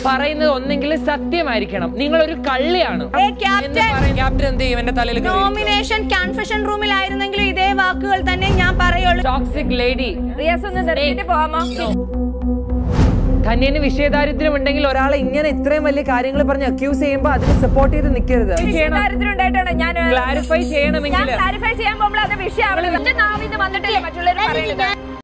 പറയുന്നത് ഒന്നെങ്കിൽ സത്യമായിരിക്കണം. നിങ്ങൾ ഒരു കള്ളിയാണ്. നോമിനേഷൻ കൺഫെഷൻ റൂമിലായിരുന്നെങ്കിലും ഇതേ വാക്കുകൾ തന്നെ ഞാൻ പറയുള്ളൂ. Toxic lady. ധന്യന് വിഷയദാരിദ്ര്യം ഉണ്ടെങ്കിൽ ഒരാളെ ഇങ്ങനെ ഇത്രയും വലിയ കാര്യങ്ങൾ പറഞ്ഞ് അക്യൂസ് ചെയ്യുമ്പോ അതിന് സപ്പോർട്ട് ചെയ്ത് നിൽക്കരുത്. ക്ലാരിഫൈ ചെയ്യണമെങ്കിൽ ക്ലാരിഫൈ ചെയ്യാൻ പോകുമ്പോൾ അത് വിഷയമാണ്.